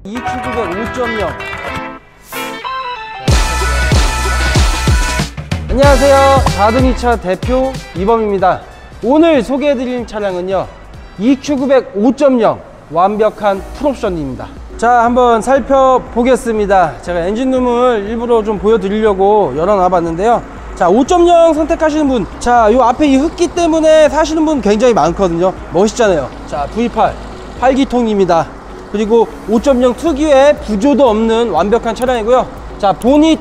EQ900 5.0. 안녕하세요, 자동이차 대표 이범입니다. 오늘 소개해드릴 차량은요, EQ900 5.0 완벽한 풀옵션입니다. 자, 한번 살펴보겠습니다. 제가 엔진룸을 일부러 좀 보여드리려고 열어놔 봤는데요. 자, 5.0 선택하시는 분, 자, 요 앞에 이 흡기 때문에 사시는 분 굉장히 많거든요. 멋있잖아요. 자, V8 8기통입니다. 그리고 5.0 특유의 부조도 없는 완벽한 차량이고요. 자, 보닛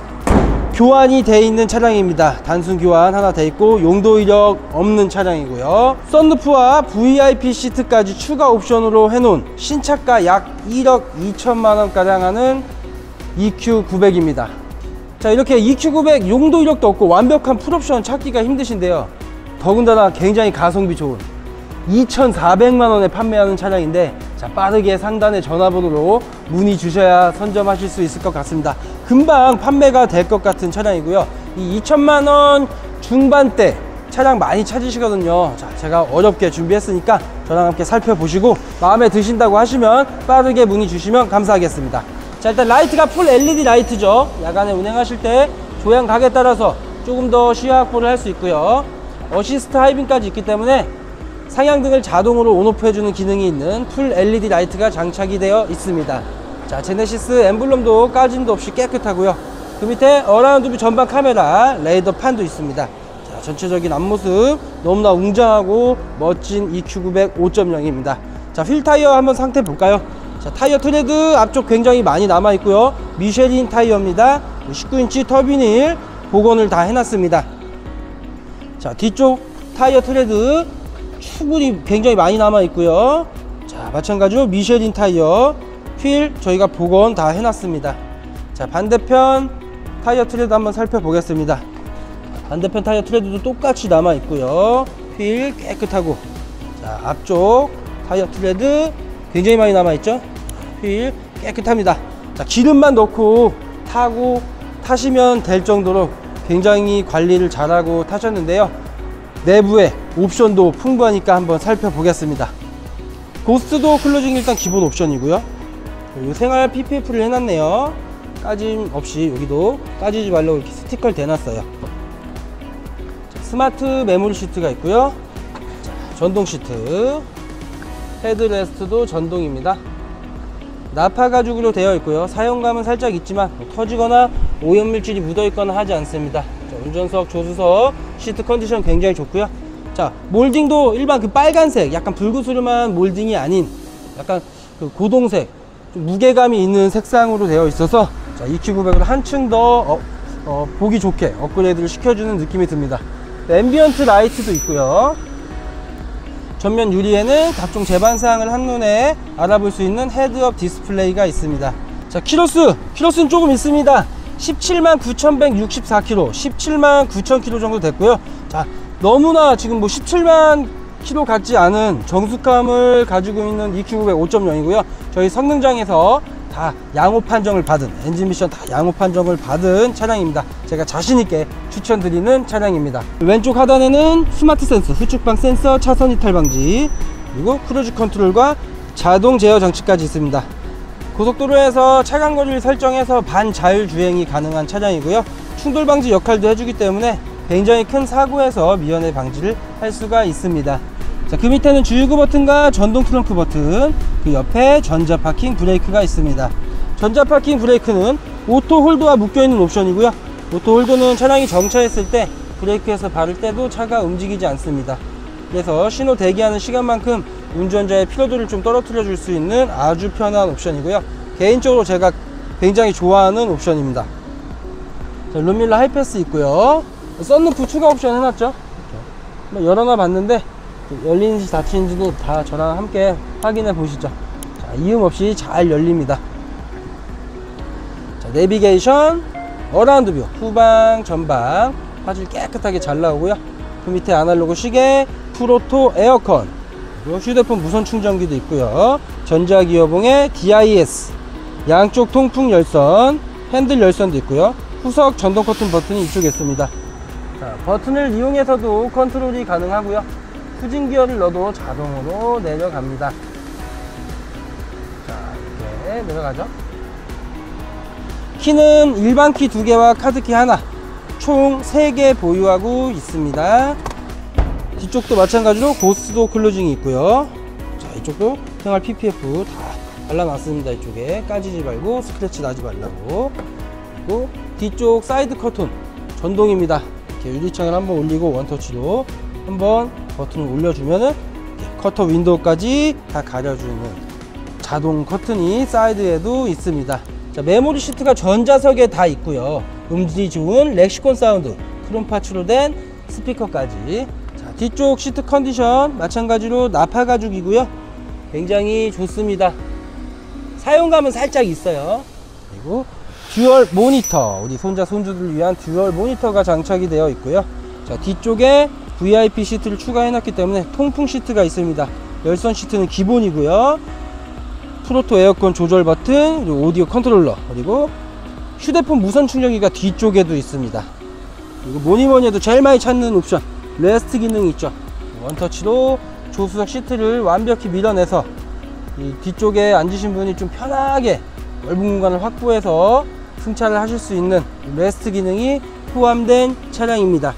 교환이 돼 있는 차량입니다. 단순 교환 하나 돼 있고 용도 이력 없는 차량이고요. 썬루프와 VIP 시트까지 추가 옵션으로 해놓은 신차가 약 1억 2천만 원 가량 하는 EQ900입니다. 자, 이렇게 EQ900 용도 이력도 없고 완벽한 풀옵션 찾기가 힘드신데요. 더군다나 굉장히 가성비 좋은 2,400만 원에 판매하는 차량인데, 자, 빠르게 상단의 전화번호로 문의 주셔야 선점하실 수 있을 것 같습니다. 금방 판매가 될 것 같은 차량이고요. 이 2천만 원 중반대 차량 많이 찾으시거든요. 자, 제가 어렵게 준비했으니까 저랑 함께 살펴보시고 마음에 드신다고 하시면 빠르게 문의 주시면 감사하겠습니다. 자, 일단 라이트가 풀 LED 라이트죠. 야간에 운행하실 때 조향 각에 따라서 조금 더 시야 확보를 할 수 있고요. 어시스트 하이빔까지 있기 때문에 상향등을 자동으로 온오프 해주는 기능이 있는 풀 LED 라이트가 장착이 되어 있습니다. 자, 제네시스 엠블럼도 까짐도 없이 깨끗하고요. 그 밑에 어라운드 뷰 전방 카메라, 레이더 판도 있습니다. 자, 전체적인 앞모습 너무나 웅장하고 멋진 EQ900 5.0입니다. 자, 휠 타이어 한번 상태 볼까요? 자, 타이어 트레드 앞쪽 굉장히 많이 남아 있고요. 미쉐린 타이어입니다. 19인치 터빈휠 복원을 다 해놨습니다. 자, 뒤쪽 타이어 트레드 충분히 굉장히 많이 남아 있고요. 자, 마찬가지로 미쉐린 타이어 휠 저희가 복원 다 해놨습니다. 자, 반대편 타이어 트레드 한번 살펴보겠습니다. 반대편 타이어 트레드도 똑같이 남아 있고요. 휠 깨끗하고, 자, 앞쪽 타이어 트레드 굉장히 많이 남아 있죠. 휠 깨끗합니다. 자, 기름만 넣고 타시면 될 정도로 굉장히 관리를 잘하고 타셨는데요. 내부에 옵션도 풍부하니까 한번 살펴보겠습니다. 고스트도 클로징 일단 기본 옵션이고요. 그리고 생활 PPF를 해놨네요. 까짐 없이 여기도 까지지 말라고 이렇게 스티커를 대놨어요. 자, 스마트 메모리 시트가 있고요. 자, 전동 시트, 헤드레스트도 전동입니다. 나파 가죽으로 되어 있고요. 사용감은 살짝 있지만 터지거나 오염물질이 묻어 있거나 하지 않습니다. 자, 운전석, 조수석 시트 컨디션 굉장히 좋고요. 자, 몰딩도 일반 그 빨간색 약간 불구스름한 몰딩이 아닌 약간 그 고동색 좀 무게감이 있는 색상으로 되어 있어서, 자, EQ900으로 한층 더 보기 좋게 업그레이드를 시켜주는 느낌이 듭니다. 앰비언트 라이트도 있고요. 전면 유리에는 각종 제반사항을 한눈에 알아볼 수 있는 헤드업 디스플레이가 있습니다. 자, 키로수는 조금 있습니다. 179,164km, 179,000km 정도 됐고요. 자, 너무나 지금 뭐 17만 km 같지 않은 정숙함을 가지고 있는 EQ900 5.0이고요. 저희 성능장에서 다 양호 판정을 받은, 엔진 미션 다 양호 판정을 받은 차량입니다. 제가 자신있게 추천드리는 차량입니다. 왼쪽 하단에는 스마트 센서, 후측방 센서, 차선 이탈 방지, 그리고 크루즈 컨트롤과 자동 제어 장치까지 있습니다. 고속도로에서 차간 거리를 설정해서 반자율 주행이 가능한 차량이고요. 충돌 방지 역할도 해주기 때문에 굉장히 큰 사고에서 미연에 방지를 할 수가 있습니다. 자, 그 밑에는 주유구 버튼과 전동 트렁크 버튼, 그 옆에 전자 파킹 브레이크가 있습니다. 전자 파킹 브레이크는 오토 홀드와 묶여있는 옵션이고요. 오토 홀드는 차량이 정차했을 때 브레이크에서 바를 때도 차가 움직이지 않습니다. 그래서 신호 대기하는 시간만큼 운전자의 피로도를 좀 떨어뜨려 줄 수 있는 아주 편한 옵션이고요. 개인적으로 제가 굉장히 좋아하는 옵션입니다. 자, 룸밀러 하이패스 있고요. 썬루프 추가 옵션 해놨죠. 열어놔 봤는데 열리는지 닫히는지도 다 저랑 함께 확인해 보시죠. 자, 이음 없이 잘 열립니다. 자, 내비게이션, 어라운드 뷰, 후방, 전방 화질 깨끗하게 잘 나오고요. 그 밑에 아날로그 시계, 풀오토 에어컨, 그리고 휴대폰 무선 충전기도 있고요. 전자기어봉에 DIS, 양쪽 통풍 열선, 핸들 열선도 있고요. 후석 전동 커튼 버튼이 이쪽에 있습니다. 자, 버튼을 이용해서도 컨트롤이 가능하고요. 후진 기어를 넣어도 자동으로 내려갑니다. 자, 네, 내려가죠. 키는 일반 키 2개와 카드키 하나, 총 3개 보유하고 있습니다. 뒤쪽도 마찬가지로 고스도 클로징이 있고요. 자, 이쪽도 생활 PPF 다 발라놨습니다. 이쪽에 까지지 말고 스크래치 나지 말라고. 그리고 뒤쪽 사이드 커튼 전동입니다. 이렇게 유리창을 한번 올리고 원터치로 한번 버튼을 올려주면은 커터 윈도우까지 다 가려주는 자동 커튼이 사이드에도 있습니다. 자, 메모리 시트가 전자석에 다 있고요. 음질이 좋은 렉시콘 사운드, 크롬 파츠로 된 스피커까지. 자, 뒤쪽 시트 컨디션 마찬가지로 나파 가죽이고요. 굉장히 좋습니다. 사용감은 살짝 있어요. 그리고 듀얼 모니터, 우리 손자 손주들을 위한 듀얼 모니터가 장착이 되어 있고요. 자, 뒤쪽에 VIP 시트를 추가해 놨기 때문에 통풍 시트가 있습니다. 열선 시트는 기본이고요. 프로토 에어컨 조절 버튼, 그리고 오디오 컨트롤러, 그리고 휴대폰 무선 충전기가 뒤쪽에도 있습니다. 그리고 뭐니뭐니 해도 제일 많이 찾는 옵션, 레스트 기능이 있죠. 원터치로 조수석 시트를 완벽히 밀어내서 이 뒤쪽에 앉으신 분이 좀 편하게 넓은 공간을 확보해서 승차를 하실 수 있는 레스트 기능이 포함된 차량입니다.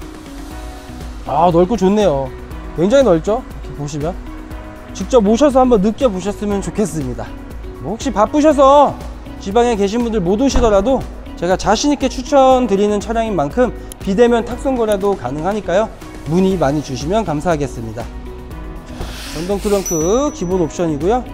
아, 넓고 좋네요. 굉장히 넓죠? 이렇게 보시면 직접 오셔서 한번 느껴보셨으면 좋겠습니다. 뭐 혹시 바쁘셔서 지방에 계신 분들 못 오시더라도 제가 자신있게 추천드리는 차량인 만큼 비대면 탁송 거래도 가능하니까요, 문의 많이 주시면 감사하겠습니다. 전동 트렁크 기본 옵션이고요.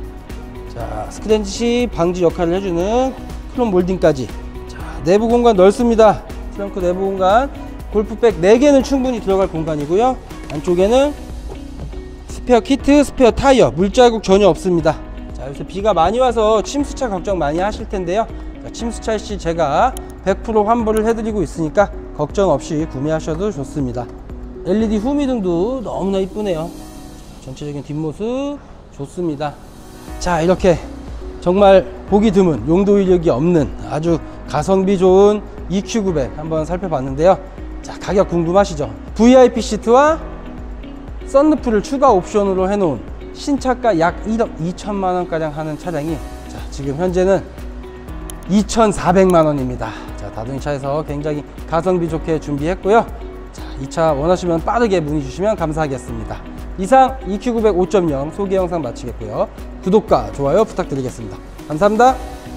자, 스크래치 방지 역할을 해주는 크롬 몰딩까지. 자, 내부 공간 넓습니다. 트렁크 내부 공간 골프백 4개는 충분히 들어갈 공간이고요. 안쪽에는 스페어 키트, 스페어 타이어, 물자국 전혀 없습니다. 자, 요새 비가 많이 와서 침수차 걱정 많이 하실 텐데요. 자, 침수차 시 제가 100% 환불을 해드리고 있으니까 걱정 없이 구매하셔도 좋습니다. LED 후미등도 너무나 이쁘네요. 전체적인 뒷모습 좋습니다. 자, 이렇게 정말 보기 드문, 용도 이력이 없는 아주 가성비 좋은 EQ900 한번 살펴봤는데요. 자, 가격 궁금하시죠? VIP 시트와 썬루프를 추가 옵션으로 해놓은 신차가 약 1억 2천만 원가량 하는 차량이, 자, 지금 현재는 2,400만 원입니다. 자, 다둥이차에서 굉장히 가성비 좋게 준비했고요. 자, 이 차 원하시면 빠르게 문의 주시면 감사하겠습니다. 이상 EQ900 5.0 소개 영상 마치겠고요. 구독과 좋아요 부탁드리겠습니다. 감사합니다.